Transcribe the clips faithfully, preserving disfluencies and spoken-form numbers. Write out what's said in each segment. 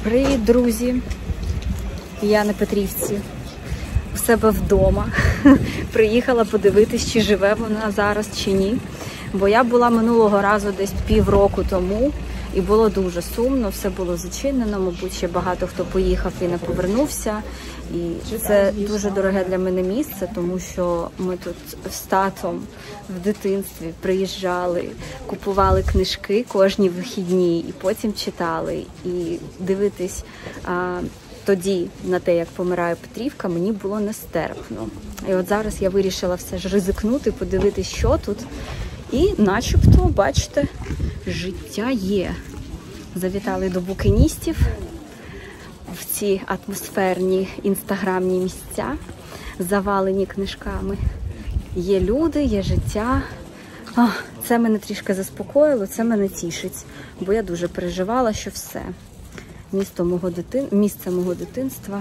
Привіт, друзі! Я на Петрівці, у себе вдома. Приїхала подивитись, чи живе вона зараз, чи ні. Бо я була минулого разу десь півроку тому, і було дуже сумно, все було зачинено, мабуть, ще багато хто поїхав і не повернувся. І це дуже дороге для мене місце, тому що ми тут з татом в дитинстві приїжджали, купували книжки кожні вихідні і потім читали. І дивитись а, тоді на те, як помирає Петрівка, мені було нестерпно. І от зараз я вирішила все ж ризикнути, подивитись, що тут. І начебто, бачите, життя є. Завітали до букіністів в ці атмосферні інстаграмні місця, завалені книжками. Є люди, є життя. О, це мене трішки заспокоїло, це мене тішить, бо я дуже переживала, що все. Місто мого дитин... Місце мого дитинства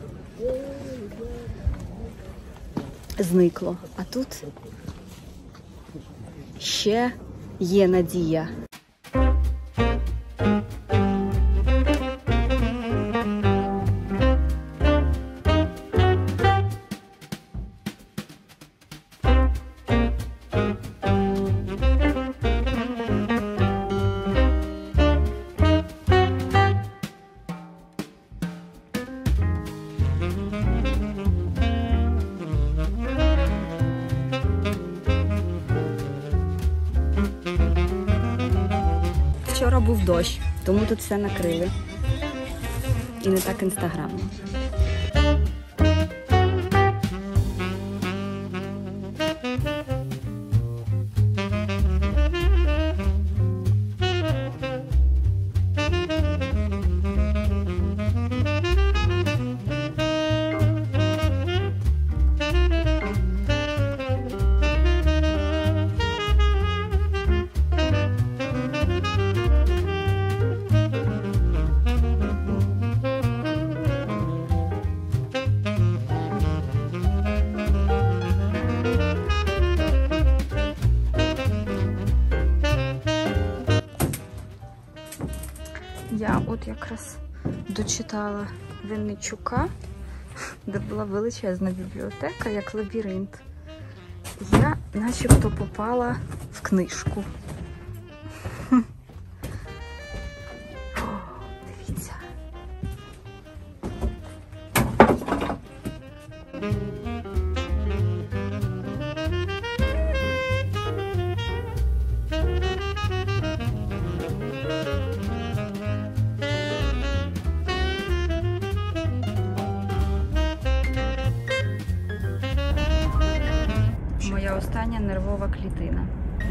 зникло. А тут ще є надія. Вчора був дощ, тому тут все накрили. І не так інстаграмно. Я от якраз дочитала Винничука, де була величезна бібліотека, як лабіринт. Я начебто попала в книжку. О, дивіться. Моя остання нервова клітина.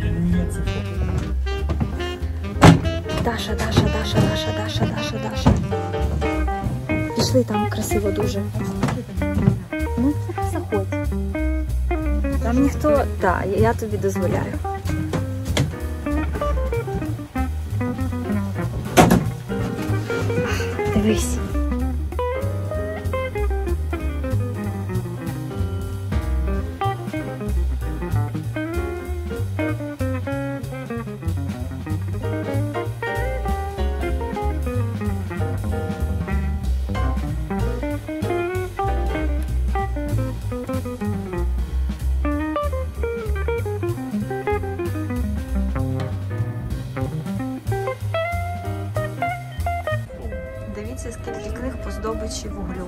Даша, Даша, Даша, Даша, Даша, Даша, Даша. Пішли, там красиво дуже. Ну, заходь. Там ніхто... Так, я тобі дозволяю. Дивись. Дивіться, скільки книг по здобичі вуглю.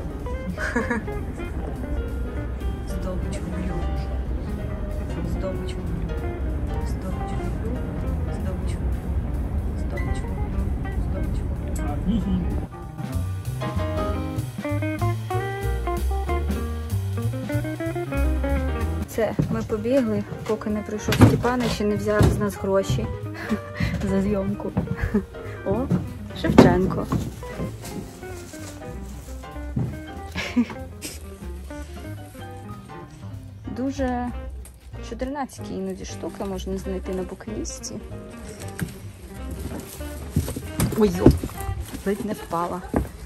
Здобич вуглю. Здобич вуглю. Здобич вуглю. Здобич вуглю. Здобич вуглю. Здобич вуглю. Це, ми побігли, поки не прийшов Степанич і не взяв з нас гроші за зйомку. О, Шевченко. Дуже чудернацькі іноді штуки можна знайти на букіністі. Ой-йо, ледь не впала.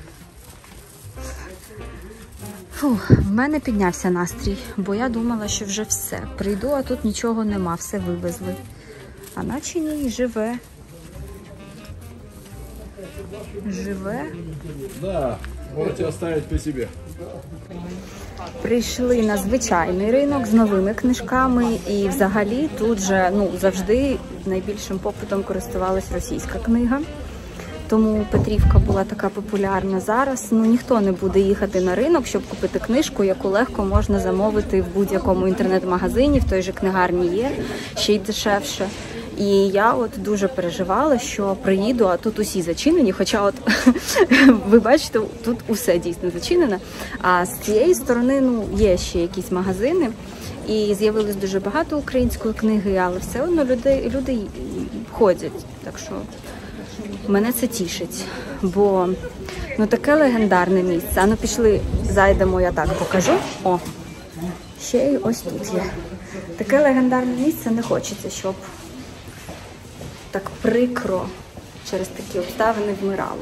Фу, в мене піднявся настрій, бо я думала, що вже все. Прийду, а тут нічого нема, все вивезли. А наче ні, живе. Живе. Да, можете оставить при себе. Прийшли на звичайний ринок з новими книжками, і взагалі тут же ну, завжди найбільшим попитом користувалась російська книга. Тому Петрівка була така популярна зараз. Ну, ніхто не буде їхати на ринок, щоб купити книжку, яку легко можна замовити в будь-якому інтернет-магазині, в той же книгарні є, ще й дешевше. І я от дуже переживала, що приїду, а тут усі зачинені, хоча от ви бачите, тут усе дійсно зачинене. А з цієї сторони ну, є ще якісь магазини, і з'явилось дуже багато української книги, але все одно люди, люди ходять, так що мене це тішить, бо ну, таке легендарне місце. А ну пішли, зайдемо, я так покажу. О, ще й ось тут є. Таке легендарне місце, не хочеться, щоб так прикро через такі обставини вмирало.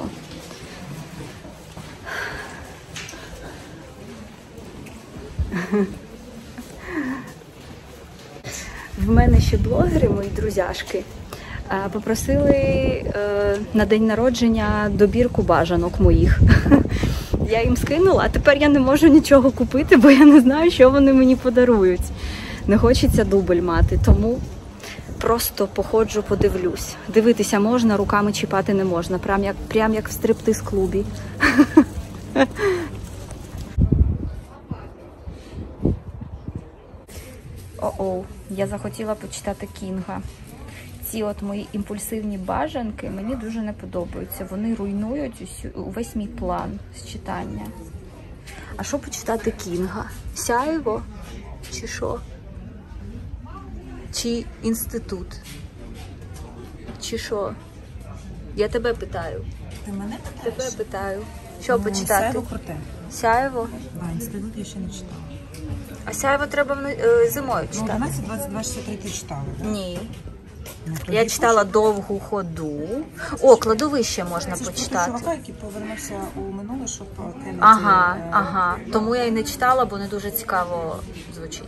В мене ще блогери, мої друзяшки, попросили на день народження добірку бажанок моїх. Я їм скинула, а тепер я не можу нічого купити, бо я не знаю, що вони мені подарують. Не хочеться дубль мати, тому просто походжу, подивлюсь. Дивитися можна, руками чіпати не можна. Прям як, прям як в стриптиз-клубі. О-о, я захотіла почитати Кінга. Ці от мої імпульсивні бажанки мені дуже не подобаються. Вони руйнують усю, увесь мій план з читання. А що почитати Кінга? Сяєво? Чи що? Чи інститут? Чи що? Я тебе питаю. Ти мене питаєш? Тебе питаю. Що Ну, почитати? Сяєво круте. Сяєво? Да, інститут я ще не читала. А Сяєво треба е, зимою Ну, читати? одинадцять, двадцять, двадцять три ти читала, так? Ні. Ну, тоді Я читала «Довгу ходу». О, «Кладовище» можна Це ж про почитати. чувака, який повернувся у минуле, щоб Келлі... Ага, е, ага. Тому я і не читала, бо не дуже цікаво звучить.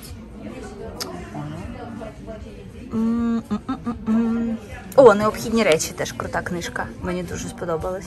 М-м-м-м-м. О, «Необхідні речі» теж крута книжка. Мені дуже сподобалась.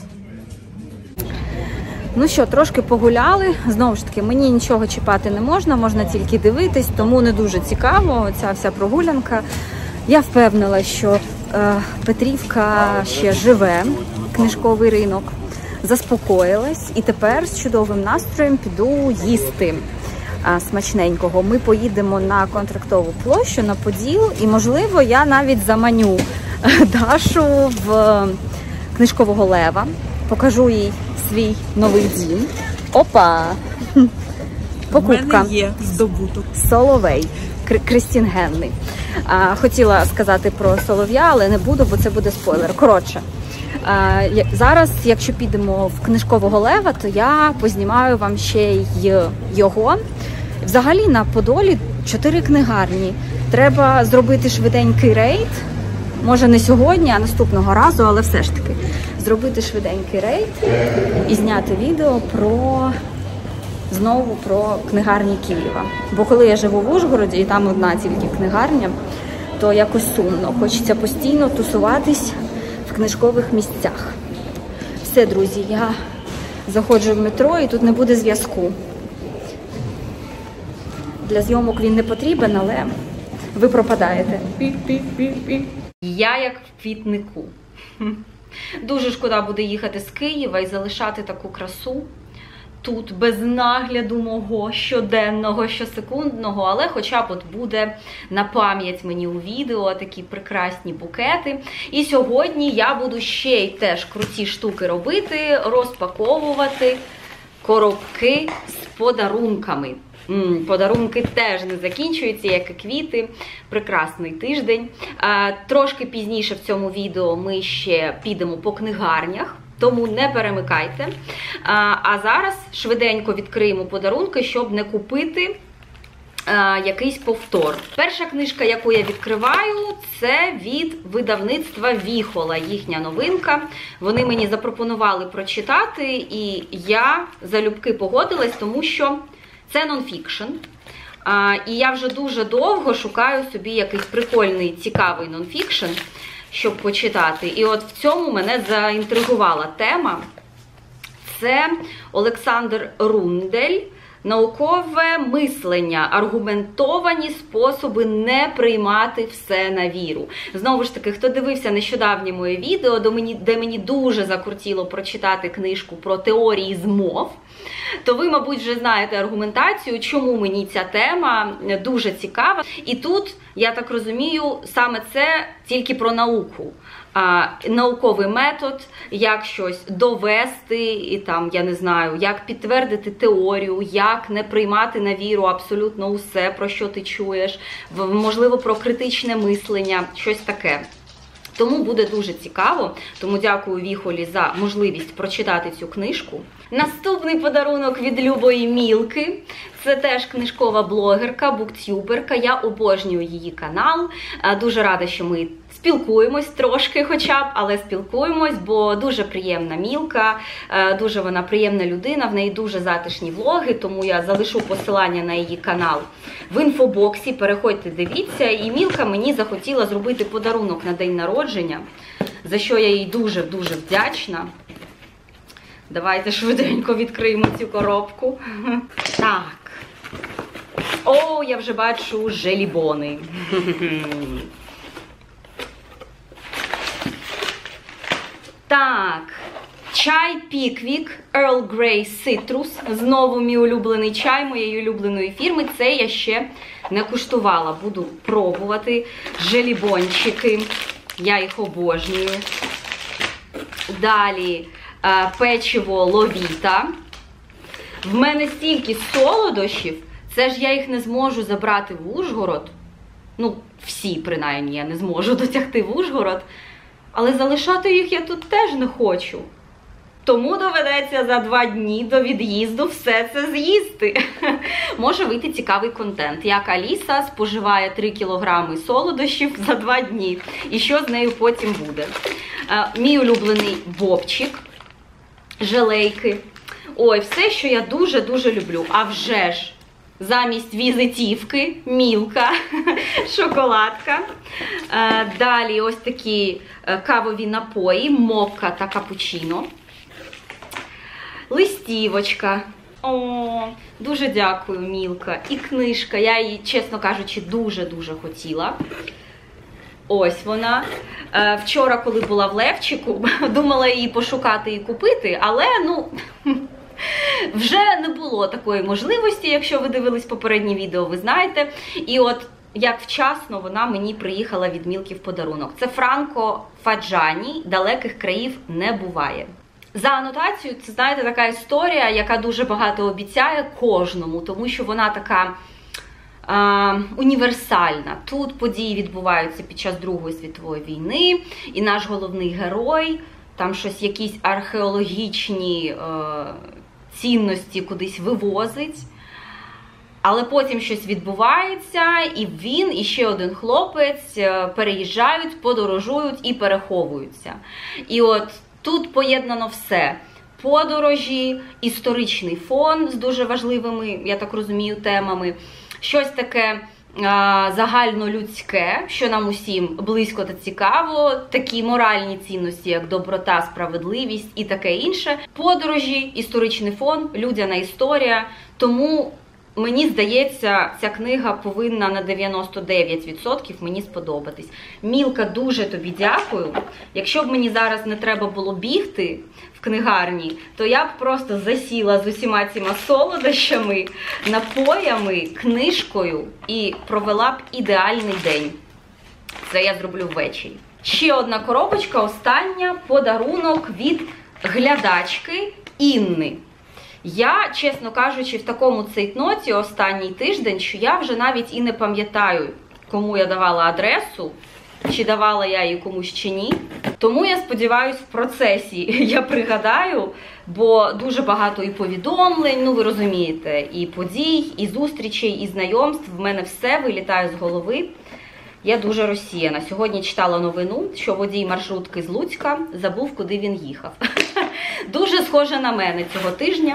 Ну що, трошки погуляли. Знову ж таки, мені нічого чіпати не можна, можна тільки дивитись, тому не дуже цікаво ця вся прогулянка. Я впевнила, що е, Петрівка ще живе, книжковий ринок, заспокоїлась і тепер з чудовим настроєм піду їсти е, смачненького. Ми поїдемо на Контрактову площу, на Поділ, і, можливо, я навіть заманю Дашу в Книжкового Лева, покажу їй свій новий дім. Опа! Покупка. У мене є здобуток. Соловей. Крістін Генний. А, хотіла сказати про Солов'я, але не буду, бо це буде спойлер. Коротше, а, зараз, якщо підемо в Книжкового Лева, то я познімаю вам ще й його. Взагалі на Подолі чотири книгарні. Треба зробити швиденький рейд. Може не сьогодні, а наступного разу, але все ж таки. Зробити швиденький рейд і зняти відео про... знову про книгарні Києва. Бо коли я живу в Ужгороді, і там одна тільки книгарня, то якось сумно. Хочеться постійно тусуватись в книжкових місцях. Все, друзі, я заходжу в метро, і тут не буде зв'язку. Для зйомок він не потрібен, але ви пропадаєте. Я як в квітнику. Дуже шкода буде їхати з Києва і залишати таку красу тут без нагляду мого щоденного, щосекундного, але хоча б от буде на пам'ять мені у відео такі прекрасні букети. І сьогодні я буду ще й теж круті штуки робити, розпаковувати коробки з подарунками. М, подарунки теж не закінчуються, як і квіти. Прекрасний тиждень. А, трошки пізніше в цьому відео ми ще підемо по книгарнях, тому не перемикайте. А, а зараз швиденько відкриємо подарунки, щоб не купити а, якийсь повтор. Перша книжка, яку я відкриваю, це від видавництва Віхола, їхня новинка. Вони мені запропонували прочитати, і я залюбки погодилась, тому що це нонфікшн. А, і я вже дуже довго шукаю собі якийсь прикольний, цікавий нонфікшн. щоб почитати. І от в цьому мене заінтригувала тема. Це Олександр Рундель. Наукове мислення, аргументовані способи не приймати все на віру. Знову ж таки, хто дивився нещодавнє моє відео, де мені дуже закортіло прочитати книжку про теорії змов, то ви, мабуть, вже знаєте аргументацію, чому мені ця тема дуже цікава. І тут, я так розумію, саме це тільки про науку. А, науковий метод, як щось довести, і там, я не знаю, як підтвердити теорію, як не приймати на віру абсолютно усе, про що ти чуєш, можливо, про критичне мислення, щось таке. Тому буде дуже цікаво, тому дякую Віхолі за можливість прочитати цю книжку. Наступний подарунок від Любої Мілки. Це теж книжкова блогерка, буктюберка. Я обожнюю її канал. Дуже рада, що ми спілкуємось трошки хоча б, але спілкуємось, бо дуже приємна Мілка, дуже вона приємна людина, в неї дуже затишні влоги, тому я залишу посилання на її канал в інфобоксі, переходьте, дивіться. І Мілка мені захотіла зробити подарунок на день народження, за що я їй дуже-дуже вдячна. Давайте швиденько відкриємо цю коробку. Так. О, я вже бачу желібони. Так, чай Піквік Earl Grey Citrus. Знову мій улюблений чай моєї улюбленої фірми. Це я ще не куштувала. Буду пробувати. Желібончики. Я їх обожнюю. Далі печиво Ловіта. В мене стільки солодощів. Це ж я їх не зможу забрати в Ужгород. Ну, всі, принаймні, я не зможу дотягти в Ужгород. Але залишати їх я тут теж не хочу. Тому доведеться за два дні до від'їзду все це з'їсти. Може вийти цікавий контент. Як Аліса споживає три кілограми солодощів за два дні. І що з нею потім буде. Мій улюблений бобчик. Желейки. Ой, все, що я дуже-дуже люблю. А вже ж, замість візитівки, Мілка, шоколадка. Далі ось такі кавові напої, мокка та капучино. Листівочка. О, дуже дякую, Мілка. І книжка. Я її, чесно кажучи, дуже-дуже хотіла. Ось вона. Вчора, коли була в Левчику, думала її пошукати і купити, але, ну... вже не було такої можливості, якщо ви дивились попереднє відео, ви знаєте. І от як вчасно вона мені приїхала від Мілки в подарунок. Це Франко Фаджані, далеких країв не буває. За анотацією, це, знаєте, така історія, яка дуже багато обіцяє кожному, тому що вона така е, універсальна. Тут події відбуваються під час Другої світової війни, і наш головний герой, там щось, якісь археологічні е, цінності кудись вивозить. Але потім щось відбувається, і він, і ще один хлопець переїжджають, подорожують і переховуються. І от тут поєднано все. Подорожі, історичний фон з дуже важливими, я так розумію, темами. Щось таке а, загальнолюдське, що нам усім близько та цікаво. Такі моральні цінності, як доброта, справедливість і таке інше. Подорожі, історичний фон, людяна історія. Тому... мені здається, ця книга повинна на дев'яносто дев'ять відсотків мені сподобатись. Мілка, дуже тобі дякую. Якщо б мені зараз не треба було бігти в книгарні, то я б просто засіла з усіма цими солодощами, напоями, книжкою і провела б ідеальний день. Це я зроблю ввечері. Ще одна коробочка, остання, подарунок від глядачки Інни. Я, чесно кажучи, в такому цейтноті останній тиждень, що я вже навіть і не пам'ятаю, кому я давала адресу, чи давала я її комусь чи ні. Тому я сподіваюся, в процесі я пригадаю, бо дуже багато і повідомлень, ну ви розумієте, і подій, і зустрічей, і знайомств. В мене все вилітає з голови. Я дуже розсіяна. Сьогодні читала новину, що водій маршрутки з Луцька забув, куди він їхав. Дуже схоже на мене цього тижня.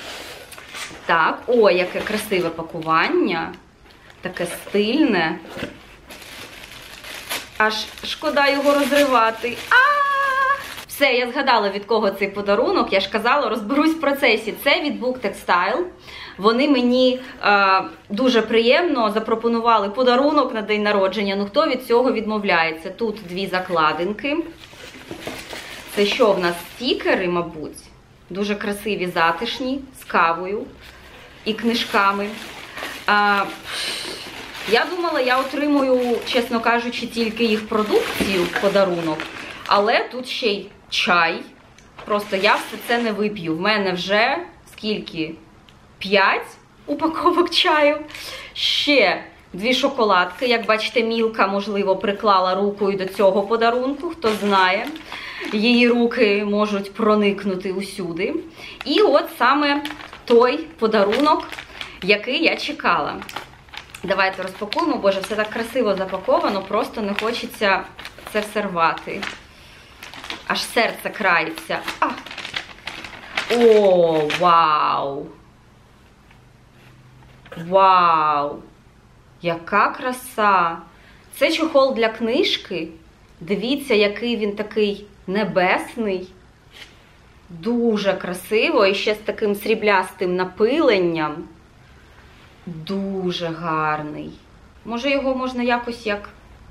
Так, ой, яке красиве пакування. Таке стильне. Аж шкода його розривати. А! Все, я згадала, від кого цей подарунок. Я ж казала, розберусь в процесі. Це від Book Textile. Вони мені е, дуже приємно запропонували подарунок на день народження. Ну хто від цього відмовляється? Тут дві закладинки. Це що в нас? Стікери, мабуть. Дуже красиві, затишні, з кавою і книжками. Е, я думала, я отримую, чесно кажучи, тільки їх продукцію в подарунок. Але тут ще й чай. Просто я все це не вип'ю. В мене вже скільки? п'ять упаковок чаю. Ще дві шоколадки. Як бачите, Мілка, можливо, приклала руку і до цього подарунку. Хто знає. Її руки можуть проникнути усюди. І от саме той подарунок, який я чекала. Давайте розпакуємо. Боже, все так красиво запаковано. Просто не хочеться це все рвати. Аж серце крається. А! О, вау! Вау! Яка краса! Це чохол для книжки. Дивіться, який він такий небесний. Дуже красиво. І ще з таким сріблястим напиленням. Дуже гарний. Може його можна якось як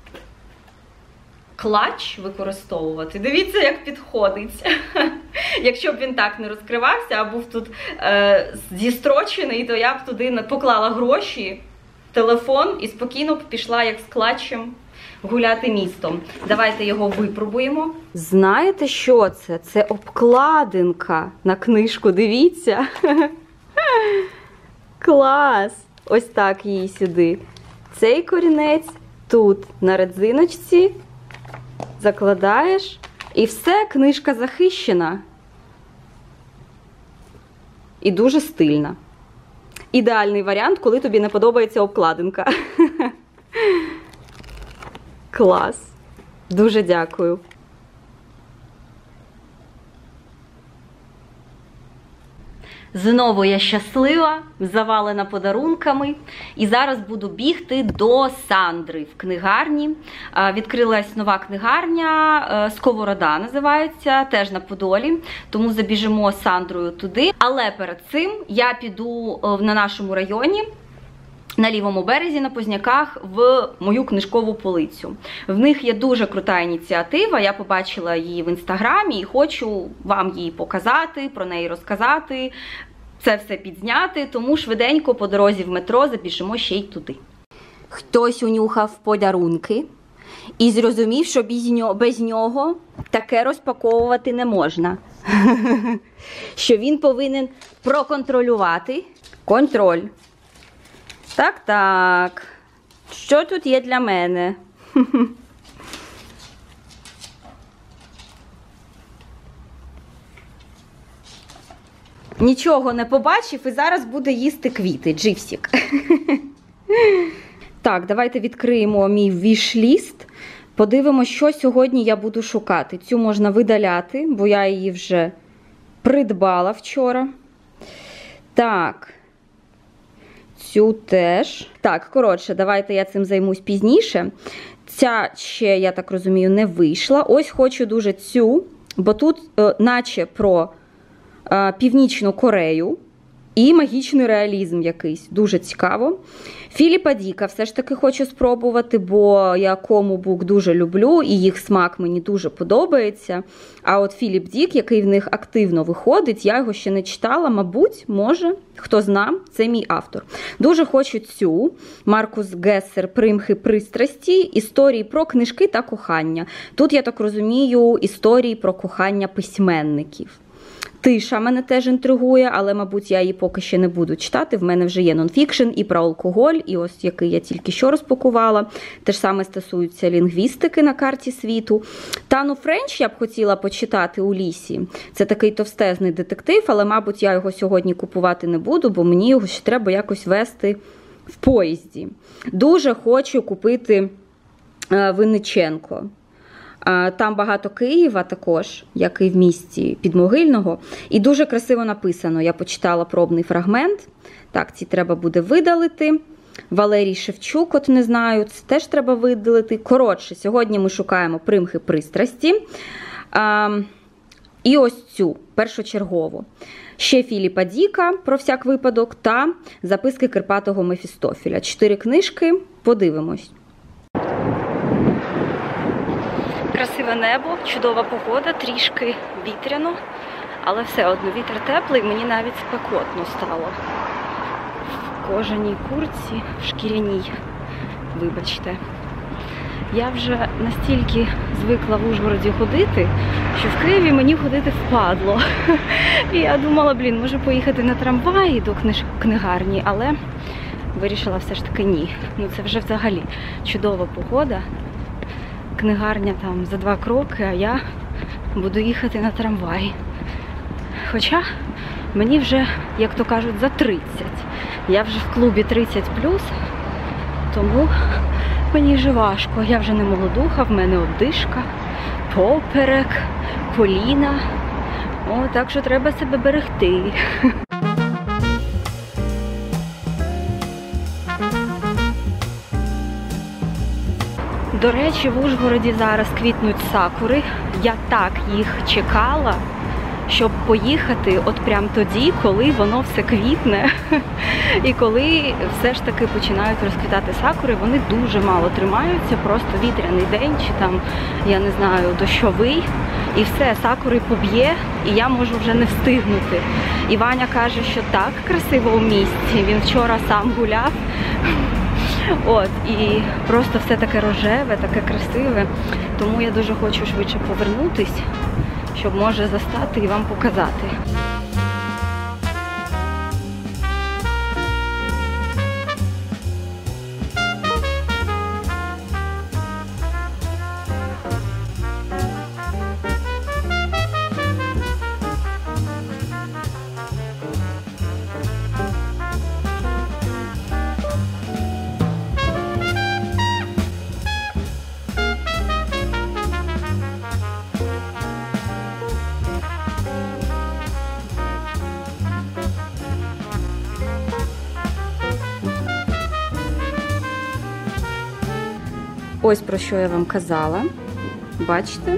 клач використовувати. Дивіться, як підходить. Якщо б він так не розкривався, а був тут е, зістрочений, то я б туди поклала гроші, телефон і спокійно б пішла як з клатчем гуляти містом. Давайте його випробуємо. Знаєте, що це? Це обкладинка на книжку, дивіться. Клас! Ось так її сюди. Цей корінець тут на резиночці. Закладаєш, і все, книжка захищена. І дуже стильна. Ідеальний варіант, коли тобі не подобається обкладинка. Клас. Дуже дякую. Знову я щаслива, завалена подарунками. І зараз буду бігти до Сандри в книгарні. Відкрилась нова книгарня, Сковорода називається, теж на Подолі. Тому забіжимо з Сандрою туди. Але перед цим я піду на нашому районі, на лівому березі, на Позняках, в мою книжкову полицю. В них є дуже крута ініціатива, я побачила її в інстаграмі і хочу вам її показати, про неї розказати, це все підзняти, тому швиденько по дорозі в метро забіжимо ще й туди. Хтось унюхав подарунки і зрозумів, що без нього таке розпаковувати не можна. Що він повинен проконтролювати. Контроль. Так, так. Що тут є для мене? Нічого не побачив і зараз буде їсти квіти. Дживсік. Так, давайте відкриємо мій віш-ліст. Подивимося, що сьогодні я буду шукати. Цю можна видаляти, бо я її вже придбала вчора. Так. Цю теж. Так, коротше, давайте я цим займусь пізніше. Ця ще, я так розумію, не вийшла. Ось хочу дуже цю, бо тут е, наче про е, Північну Корею і магічний реалізм якийсь. Дуже цікаво. Філіпа Діка все ж таки хочу спробувати, бо я Кому-бук дуже люблю, і їх смак мені дуже подобається. А от Філіп Дік, який в них активно виходить, я його ще не читала, мабуть, може, хто зна, це мій автор. Дуже хочу цю, Маркус Гессер «Примхи пристрасті», історії про книжки та кохання. Тут, я так розумію, історії про кохання письменників. Тиша мене теж інтригує, але, мабуть, я її поки ще не буду читати. В мене вже є нонфікшн і про алкоголь, і ось який я тільки що розпакувала. Те ж саме стосується лінгвістики на карті світу. Тану Френч я б хотіла почитати у лісі. Це такий товстезний детектив, але, мабуть, я його сьогодні купувати не буду, бо мені його ще треба якось вести в поїзді. Дуже хочу купити Винниченко. Там багато Києва також, як і в місті Підмогильного. І дуже красиво написано. Я почитала пробний фрагмент. Так, ці треба буде видалити. Валерій Шевчук, от не знаю, це теж треба видалити. Коротше, сьогодні ми шукаємо примхи пристрасті. А, і ось цю, першочергову. Ще Філіпа Діка, про всяк випадок, та записки Кирпатого Мефістофеля. Чотири книжки, подивимось. Красиве небо, чудова погода, трішки вітряно, але все одно вітер теплий, мені навіть спекотно стало. В кожаній куртці, в шкіряній, вибачте. Я вже настільки звикла в Ужгороді ходити, що в Києві мені ходити впадло. І я думала, блін, може поїхати на трамваї до книж... книгарні, але вирішила все ж таки ні. Ну це вже взагалі чудова погода. Книгарня там за два кроки, а я буду їхати на трамваї. Хоча мені вже, як то кажуть, за тридцять. Я вже в клубі тридцять плюс, тому мені вже важко. Я вже не молодуха, в мене одишка, поперек, коліна. О, так що треба себе берегти. До речі, в Ужгороді зараз квітнуть сакури. Я так їх чекала, щоб поїхати от прямо тоді, коли воно все квітне. І коли все ж таки починають розквітати сакури, вони дуже мало тримаються, просто вітряний день, чи там, я не знаю, дощовий. І все, сакури поб'є, і я можу вже не встигнути. І Ваня каже, що так красиво у місті, він вчора сам гуляв. От, і просто все таке рожеве, таке красиве. Тому я дуже хочу швидше повернутись, щоб може застати і вам показати. Ось про що я вам казала. Бачите?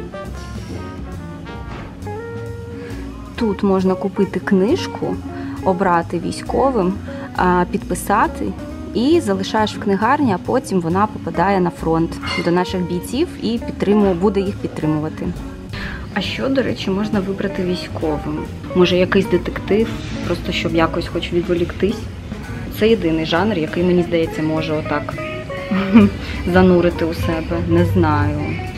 Тут можна купити книжку, обрати військовим, підписати і залишаєш в книгарні, а потім вона попадає на фронт до наших бійців і підтримує, буде їх підтримувати. А що, до речі, можна вибрати військовим? Може, якийсь детектив, просто щоб якось хоч відволіктись? Це єдиний жанр, який, мені здається, може отак занурити у себе. Не знаю.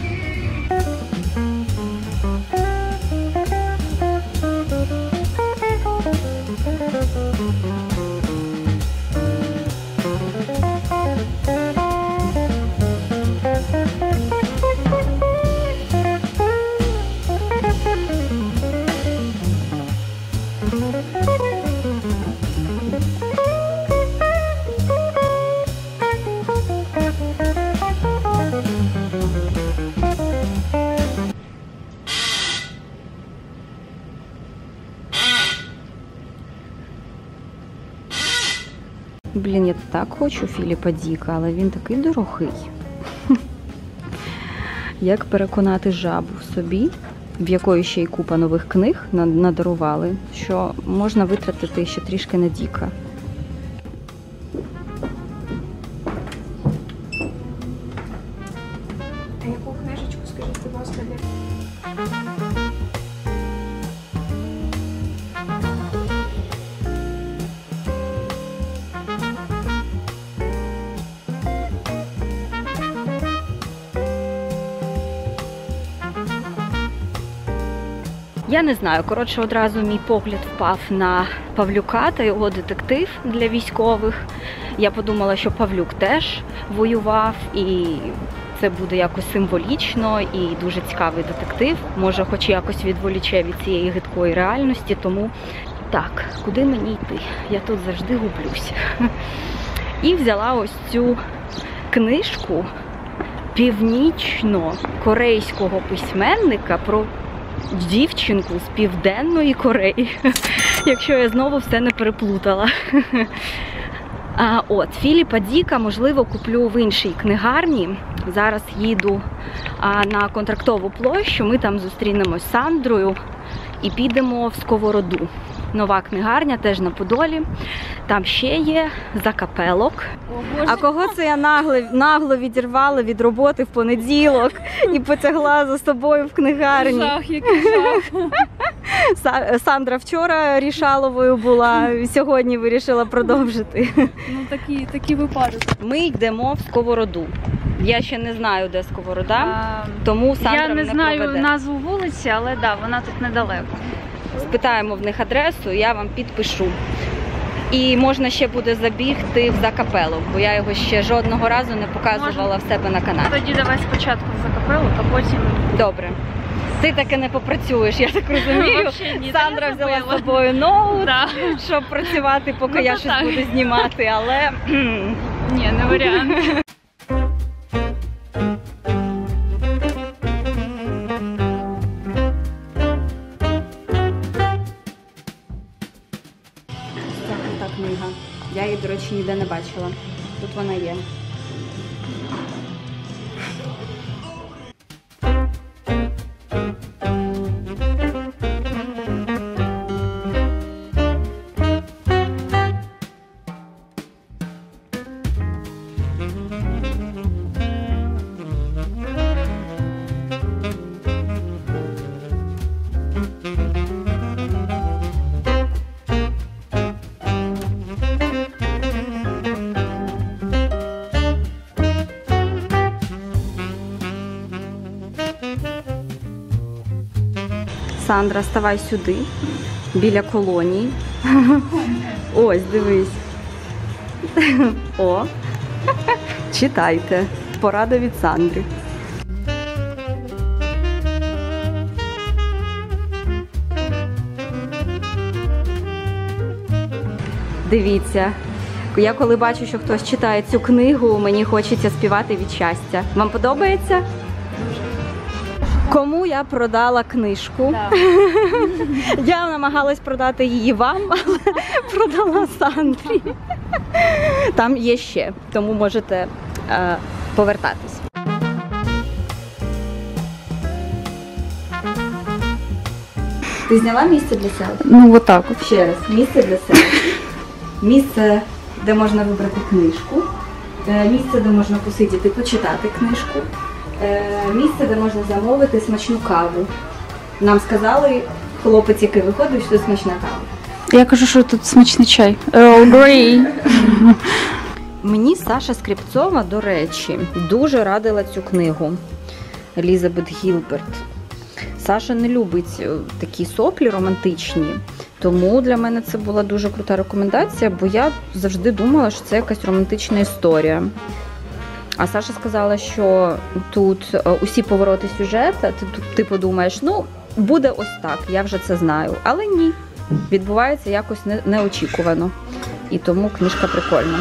Блін, я так хочу Філіпа Діка, але він такий дорогий. Як переконати жабу в собі, в якої ще й купа нових книг надарували, що можна витратити ще трішки на Діка. А яку книжечку, скажіть, будь ласка, де? Я не знаю, коротше, одразу мій погляд впав на Павлюка та його детектив для військових. Я подумала, що Павлюк теж воював, і це буде якось символічно і дуже цікавий детектив. Може, хоч якось відволіче від цієї гидкої реальності, тому так, куди мені йти? Я тут завжди гублюся. І взяла ось цю книжку північно-корейського письменника про дівчинку з Південної Кореї, якщо я знову все не переплутала. А, от, Філіпа Діка, можливо, куплю в іншій книгарні. Зараз їду а, на Контрактову площу, ми там зустрінемось з Сандрою і підемо в Сковороду. Нова книгарня, теж на Подолі. Там ще є Закапелок. А кого це я нагло, нагло відірвала від роботи в понеділок і потягла за собою в книгарні? Жах, який жах. Сандра вчора Рішаловою була, сьогодні вирішила продовжити. Ну такі, такі випадки. Ми йдемо в Сковороду. Я ще не знаю, де Сковорода, А, тому Сандра я не мене знаю проведе. назву вулиці, але да, вона тут недалеко. Спитаємо в них адресу, я вам підпишу. І можна ще буде забігти в Закапелок, бо я його ще жодного разу не показувала в себе на каналі. Тоді давай спочатку в Закапелок, а потім... Добре. Ти таки не попрацюєш, я так розумію. Вообще ні, та Сандра я взяла забила. з собою ноут, Да. щоб працювати, поки Ну, я то щось так. буду знімати, але Ні, не варіант. Ця крута книга. Я її, до речі, ніде не бачила. Тут вона є. Сандра, ставай сюди, біля колонії. Ось, дивись. О, читайте. Порада від Сандри. Дивіться, я коли бачу, що хтось читає цю книгу, мені хочеться співати від щастя. Вам подобається? Кому я продала книжку? Да. Я намагалась продати її вам, але продала Сандрі. Там є ще, тому можете е, повертатись. Ти зняла місце для себе? Ну, отак от. Ще раз, місце для себе. Місце, де можна вибрати книжку. Е, Місце, де можна посидіти, почитати книжку. Е, Місце, де можна замовити смачну каву. Нам сказали, хлопець, який виходив, що це смачна кава. Я кажу, що тут смачний чай. Earl Grey. Мені Саша Скрипцова, до речі, дуже радила цю книгу Елізабет Гілберт. Саша не любить такі соплі романтичні, тому для мене це була дуже крута рекомендація, бо я завжди думала, що це якась романтична історія. А Саша сказала, що тут усі повороти сюжету, ти, ти подумаєш, ну, буде ось так, я вже це знаю. Але ні, відбувається якось не, неочікувано. І тому книжка прикольна.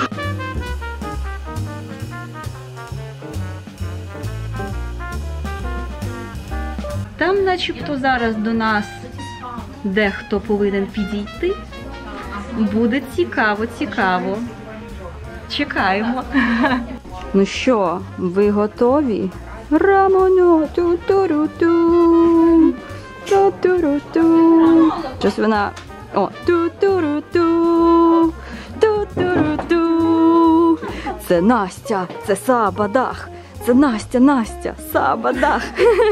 Там начебто зараз до нас дехто повинен підійти. Буде цікаво, цікаво. Чекаємо. Ну що, ви готові? Рамоно, ту-ту-ру-ту, ту-ту-ру-ту. Щось вона... О, ту-ту-ру-ту, ту-ту-ру-ту. Це Настя, це Сабадах. Це Настя, Настя, Сабадах.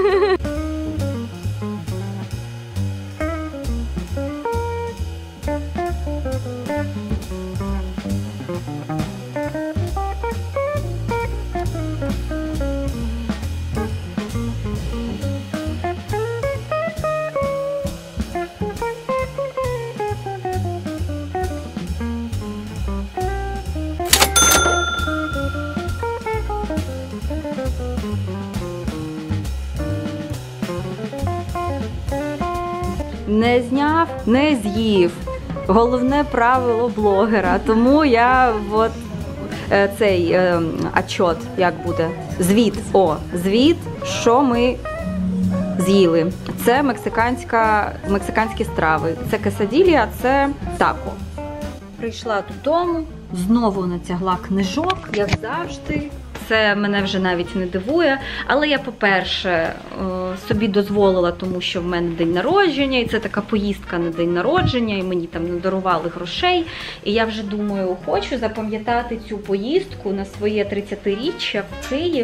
Не зняв, не з'їв. Головне правило блогера. Тому я от е, цей е, отчет, як буде, звіт, о, звіт, що ми з'їли. Це мексиканська, мексиканські страви. Це кесаділля, це тако. Прийшла додому, знову натягла книжок, як завжди. Це мене вже навіть не дивує. Але я, по-перше, собі дозволила, тому що в мене день народження, і це така поїздка на день народження, і мені там надарували грошей. І я вже думаю, хочу запам'ятати цю поїздку на своє тридцятиріччя в Київ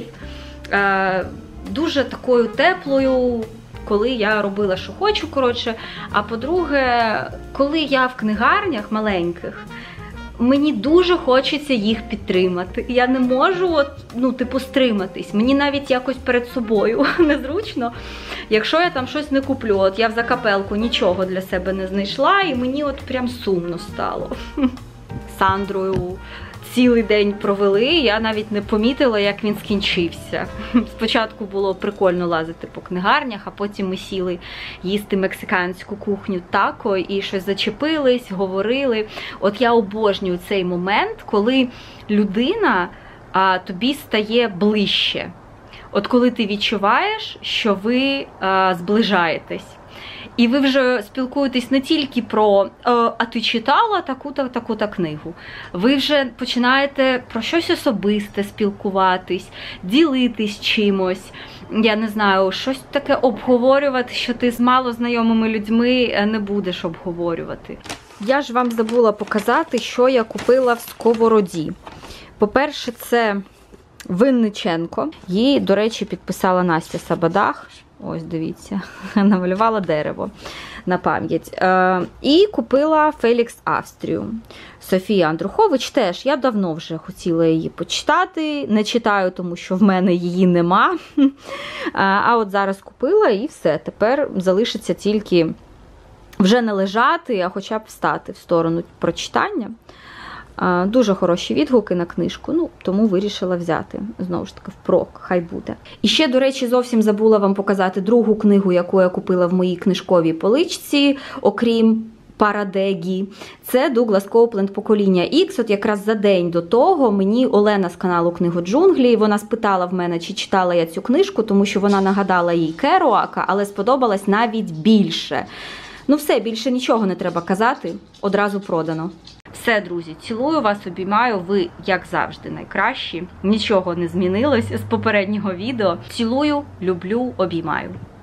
дуже такою теплою, коли я робила, що хочу, коротше. А по-друге, коли я в книгарнях маленьких, мені дуже хочеться їх підтримати. Я не можу, от, ну, типу, стриматись. Мені навіть якось перед собою незручно, якщо я там щось не куплю. От я в закапелку нічого для себе не знайшла, і мені от прям сумно стало. З Сандрою цілий день провели, я навіть не помітила, як він скінчився. Спочатку було прикольно лазити по книгарнях, а потім ми сіли їсти мексиканську кухню тако і щось зачепились, говорили. От я обожнюю цей момент, коли людина а, тобі стає ближче. От коли ти відчуваєш, що ви а, зближаєтесь. І ви вже спілкуєтесь не тільки про «а ти читала таку-то, таку-то книгу». Ви вже починаєте про щось особисте спілкуватись, ділитись чимось. Я не знаю, щось таке обговорювати, що ти з малознайомими людьми не будеш обговорювати. Я ж вам забула показати, що я купила в Сковороді. По-перше, це Винниченко. Її, до речі, підписала Настя Сабадах. Ось, дивіться, намалювала дерево на пам'ять. Е, і купила Фелікс Австрію. Софії Андрухович теж. Я давно вже хотіла її почитати. Не читаю, тому що в мене її нема. А от зараз купила і все. Тепер залишиться тільки вже не лежати, а хоча б встати в сторону прочитання. Дуже хороші відгуки на книжку, ну, тому вирішила взяти. Знову ж таки, впрок, хай буде. І ще, до речі, зовсім забула вам показати другу книгу, яку я купила в моїй книжковій поличці, окрім Парадегі. Це Дуглас Коупленд «Покоління Ікс». От якраз за день до того мені Олена з каналу «Книгоджунглі», вона спитала в мене, чи читала я цю книжку, тому що вона нагадала їй Керуака, але сподобалась навіть більше. Ну все, більше нічого не треба казати, одразу продано. Все, друзі, цілую вас, обіймаю, ви, як завжди, найкращі. Нічого не змінилось з попереднього відео. Цілую, люблю, обіймаю.